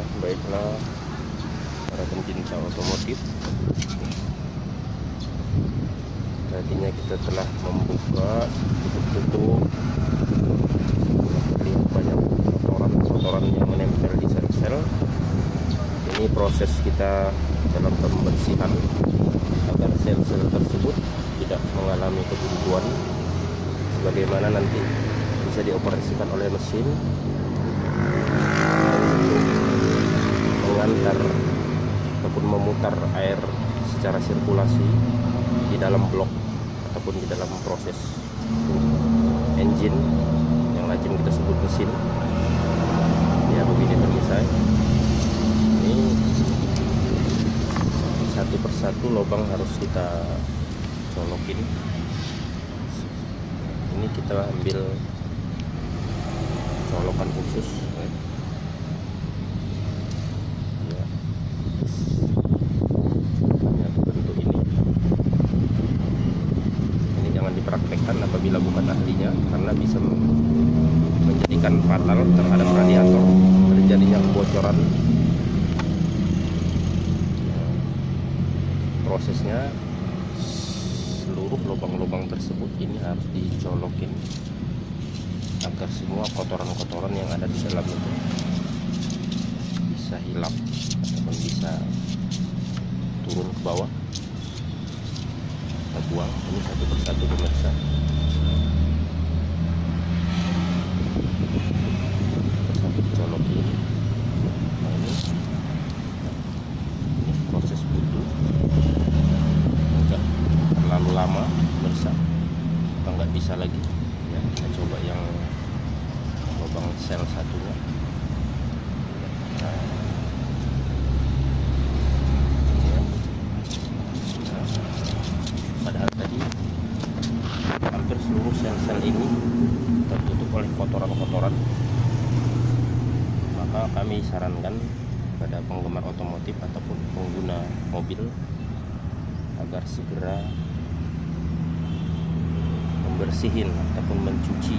baiklah para pencinta otomotif, tadinya kita telah membuka tutup lihat banyak kotoran yang menempel di sel-sel. Ini proses kita dalam pembersihan agar sel-sel tersebut tidak mengalami kebuntuan, sebagaimana nanti bisa dioperasikan oleh mesin mengantar ataupun memutar air secara sirkulasi di dalam blok ataupun di dalam proses engine yang lazim kita sebut mesin. Ya, begini pemirsa, ini satu persatu lubang harus kita colokin. Ini kita ambil colokan khusus ya, bentuk ini jangan dipraktekkan apabila bukan ahlinya, karena bisa menjadikan fatal terhadap radiator, terjadinya kebocoran. Prosesnya seluruh lubang-lubang tersebut ini harus dicolokin agar semua kotoran-kotoran yang ada di dalam itu bisa hilang ataupun bisa turun ke bawah. Kita buang ini satu persatu pemirsa. Sampai dicolokin. Nah, ini proses butuh enggak terlalu lama pemirsa, kita nggak bisa lagi ya. Kita coba yang lubang sel satunya. Nah, ya. Padahal tadi hampir seluruh sel-sel ini tertutup oleh kotoran-kotoran, maka kami sarankan pada penggemar otomotif ataupun pengguna mobil agar segera membersihin ataupun mencuci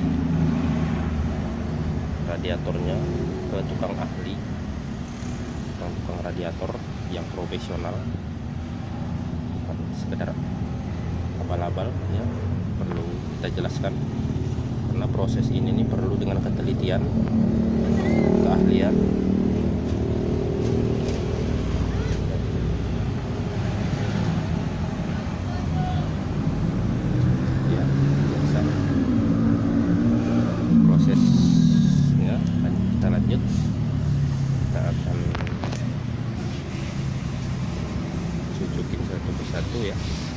radiatornya ke tukang ahli, tukang radiator yang profesional, bukan sekedar abal-abal ya. Perlu kita jelaskan karena proses ini perlu dengan ketelitian, keahlian. Ya, biasa. Prosesnya kita lanjut. Kita akan cucukin satu persatu ya.